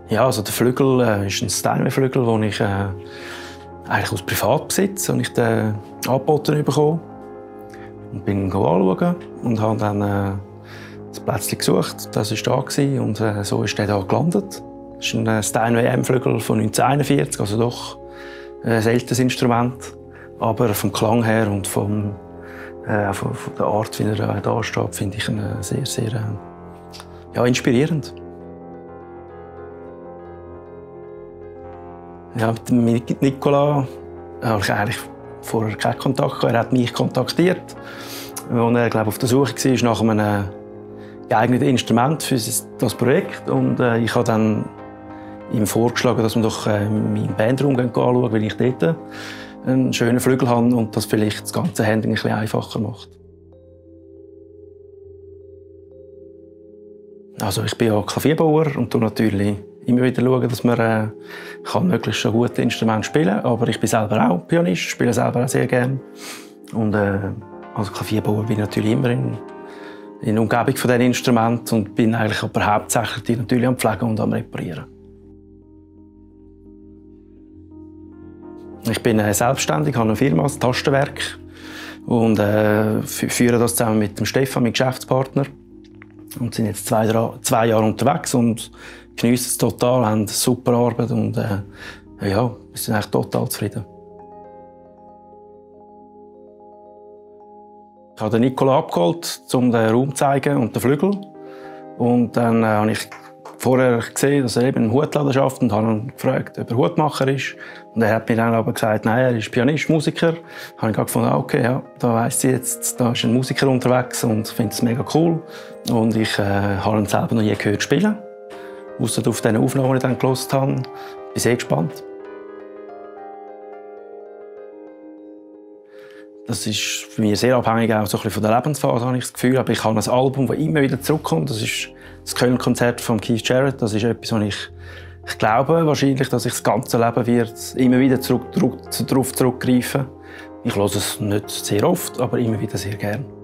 Ja, also der Flügel ist ein Steinway-Flügel, den ich eigentlich aus Privatbesitz angeboten bekommen. Und bin anschauen und habe dann das Plätzchen gesucht. Das war da und so ist der da gelandet. Das ist ein Steinway M-Flügel von 1941, also doch ein seltenes Instrument. Aber vom Klang her und von der Art, wie er da steht, finde ich ihn sehr, sehr inspirierend. Ja, mit Nicola habe ich eigentlich vorher keinen Kontakt gehabt. Er hat mich kontaktiert, als er, glaube ich, auf der Suche war nach einem geeigneten Instrument für das Projekt. Und ich habe dann ihm vorgeschlagen, dass wir doch meinen Bandraum anschauen, weil ich dort einen schönen Flügel habe und das vielleicht das ganze Handling ein bisschen einfacher macht. Also ich bin ja Klavierbauer und schaue natürlich immer wieder, dass man möglichst so gute Instrumente spielen kann. Aber ich bin selber auch Pianist, spiele selber auch sehr gerne. Und als Klavierbauer bin ich natürlich immer in der Umgebung von diesen Instrumenten und bin eigentlich aber hauptsächlich die natürlich am Pflegen und am Reparieren. Ich bin selbstständig, habe eine Firma, das Tastenwerk, und führe das zusammen mit dem Stefan, meinem Geschäftspartner. Und sind jetzt 2 Jahre unterwegs und geniessen es total, haben eine super Arbeit und wir sind eigentlich total zufrieden. Ich habe den Nicola abgeholt, um den Raum zu zeigen und den Flügel. Und dann habe ich vorher gesehen, dass er eben einen Hutladen schafft und habe ihn gefragt, ob er Hutmacher ist. Und er hat mir dann aber gesagt, nein, er ist Pianist, Musiker. Da habe ich gefunden, okay, ja, da weiss sie jetzt, da ist ein Musiker unterwegs und ich finde es mega cool. Und ich habe ihn selber noch nie gehört spielen. Ausser auf den Aufnahmen, die ich dann gehört habe. Ich bin sehr gespannt. Das ist für mich sehr abhängig auch so ein bisschen von der Lebensphase, habe ich das Gefühl. Aber ich habe ein Album, das immer wieder zurückkommt. Das ist das Köln-Konzert von Keith Jarrett. Das ist etwas, was ich glaube wahrscheinlich, dass ich das ganze Leben immer wieder darauf zurückgreifen. Ich höre es nicht sehr oft, aber immer wieder sehr gerne.